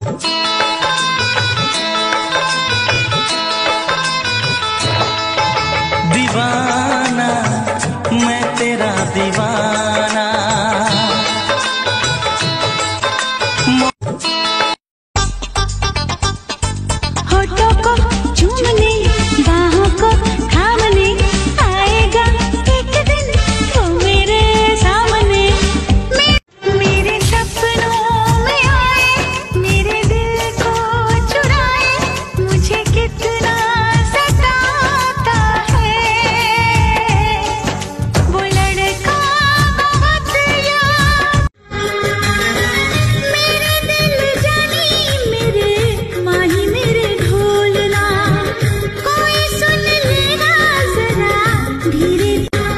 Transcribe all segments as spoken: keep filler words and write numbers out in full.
दीवाना मैं तेरा दीवाना। होठों को चूमने बाहों को थामने आएगा एक दिन वो मेरे सामने। मेरे सपनों में आए मेरे दिल को चुराए मुझे कितना सताता है वो लड़का बहुत यार। मेरे दिल जानी मेरे माही मेरे ढोलना कोई सुन लेगा जरा धीरे।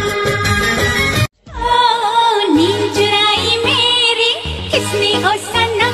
ओ नींद चुराई मेरी किसने ओ सनम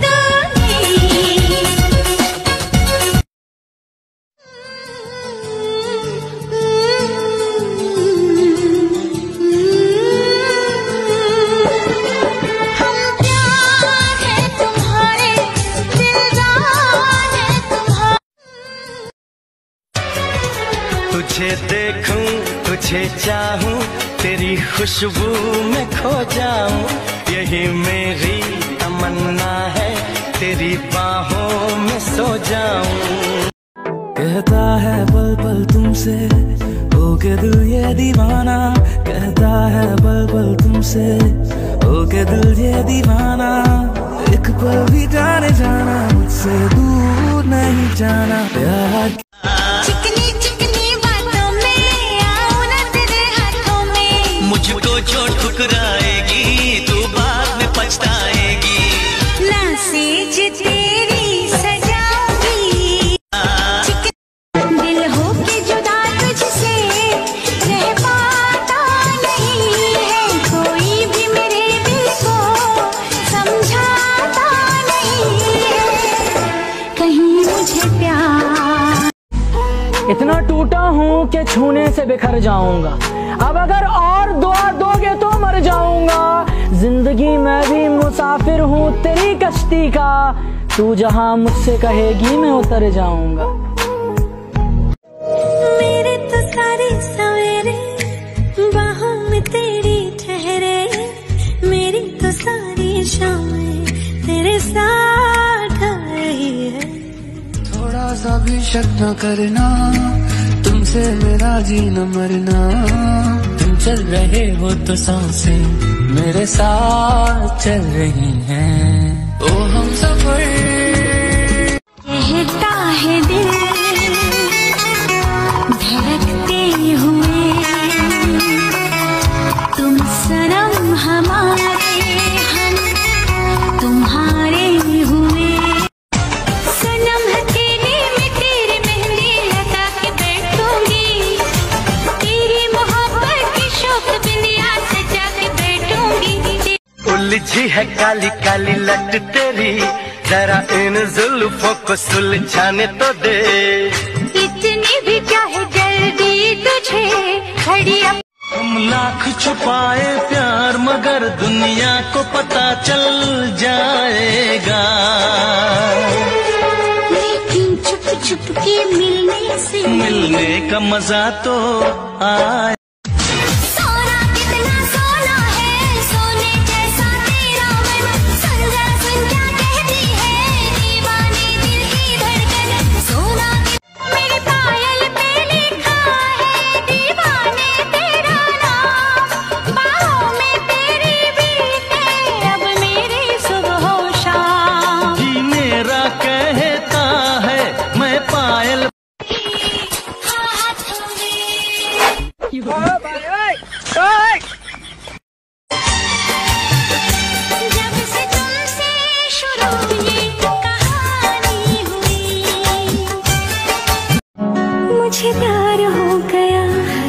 तुझे देखूं तुझे चाहूं तेरी खुशबू में खो जाऊं यही मेरी तमन्ना है तेरी बाहों में सो जाऊं। कहता है पल पल तुमसे हो के दिल ये दीवाना। कहता है पल पल तुमसे हो के दिल ये दीवाना। एक पल भी जाने जाना मुझसे दूर नहीं जाना प्यार। चिकनी चिकनी बातों में आऊं ना तेरे हाथों में। मुझको जो ठुकराएगी तू बाद में पछताएगी। ना सेज तेरी सजाऊंगी दिल हो के जुदा तुझसे रह पाता नहीं है कोई भी मेरे दिल को समझाता नहीं है कहीं मुझे प्यार। इतना टूटा हूँ कि छूने से बिखर जाऊंगा। अब अगर और दुआ दोगे तो मर जाऊंगा। जिंदगी में भी मुसाफिर हूँ तेरी कश्ती का। तू जहाँ मुझसे कहेगी मैं उतर जाऊंगा। मेरे तो सारे सवेरे बाहों में तेरी ठहरे मेरी तो सारी शामें तेरे साथ रही है। थोड़ा सा भी शक न करना तुमसे मेरा जीना मरना। तुम चल रहे हो तो सांसें मेरे साथ चल रही हैं। ओ हम सफर कहता है दिल धड़कते हुए तुम सनम हमारे हम तुम्हारे हुए। सनम है तेरी मैं तेरी मेहंदी लगा के बैठूंगी तेरी मोहब्बत की शौक बिंदिया सजा के बैठूंगी। उलझी है काली काली लट तेरी जरा इन जुल्फों को सुलझाने तो दे। इतनी भी क्या है जल्दी तुझे खड़ी अप... हम लाख छुपाए प्यार मगर दुनिया को पता चल जाएगा। लेकिन छुप छुप के मिलने से मिलने का मजा तो आए। सोना कितना सोना है सोने जैसा तेरा मन। सुन जरा सुन क्या कहती है दीवानी दिल की धड़कन। सोना मेरी पायल पे लिखा है दीवाने तेरा नाम। बाहों में तेरी बीते अब मेरी सुबह शाम। जी मेरा कहता है मैं पायल हाथों में जब से तुमसे शुरू ये कहानी हुई मुझे प्यार हो गया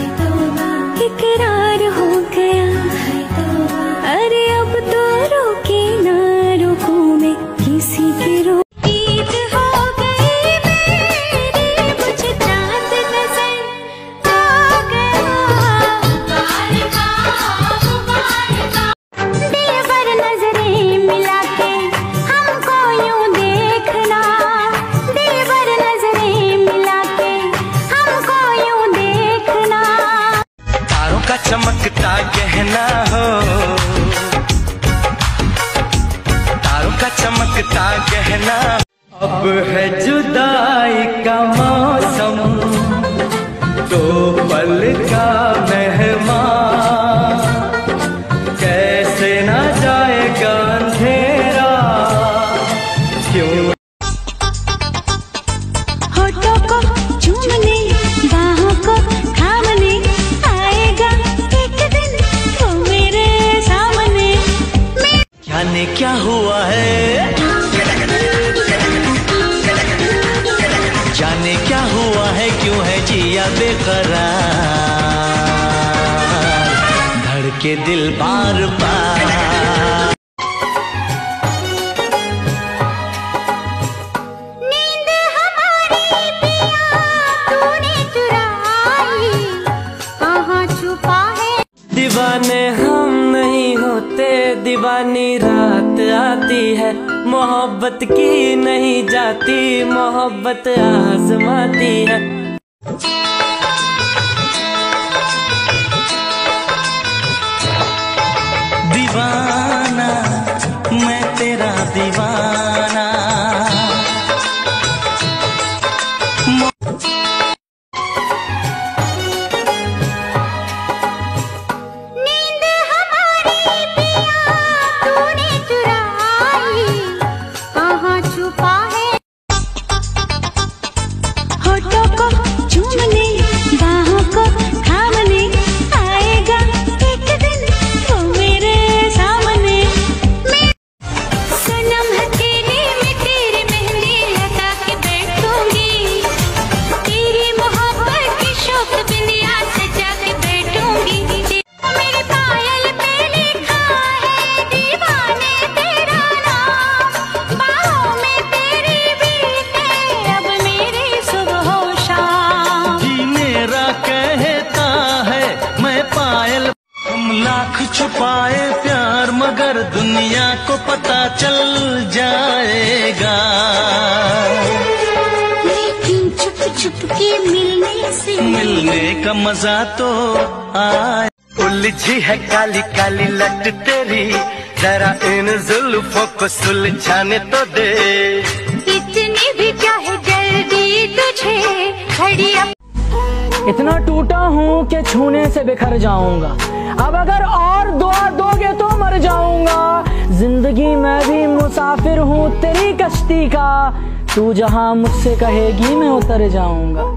इकरार हो गया। अरे अब तो रोके ना रुकूं मैं किसी की रो। ईद हो गई मेरी मुझे चांद नजर आ गया। दिल पर नजरें मिला के हमको यूं देख कहना। अब है जुदाई का मौसम, दो पल का मेहमान, कैसे ना जाएगा अंधेरा क्यों। होठों को चूमने, बाहों को थामने, आएगा एक दिन वो मेरे सामने। जाने क्या हुआ है, जाने क्या हुआ है, क्यों है जिया बेकरार, धड़के दिल बार बार। नींद हमारी पिया तूने चुराई, कहाँ छुपा है। दीवाने हम नहीं होते, दीवानी रात आती है, मोहब्बत की नहीं जाती, मोहब्बत आजमाती है। दीवाना मैं तेरा दीवाना, नींद हमारी पिया तूने चुराई, कहाँ छुपा है। होठों को चूमने, बाहों को थामने, आएगा एक दिन वो मेरे सामने। सनम हथेली में तेरी मेहंदी लगा के बैठूंगी, तेरी मोहब्बत की शौक बिंदिया सजा के बैठूंगी। मेरे पायल पे लिखा है दीवाने तेरा नाम, बाहों में तेरी बीते अब मेरी सुबह शाम। जी मेरा कहता है मैं पायल। हम लाख छुपाए प्यार मगर दुनिया को पता चल जाएगा, लेकिन छुप छुप के मिलने से मिलने का मजा तो आए। उलझी है काली काली लट तेरी, जरा इन जुल्फों को सुलझाने तो दे। इतनी भी क्या है जल्दी तुझे, घड़ी अब इतना टूटा हूँ कि छूने से बिखर जाऊंगा, अब अगर और दुआ दोगे तो मर जाऊंगा। जिंदगी मैं भी मुसाफिर हूँ तेरी कश्ती का, तू जहाँ मुझसे कहेगी मैं उतर जाऊंगा।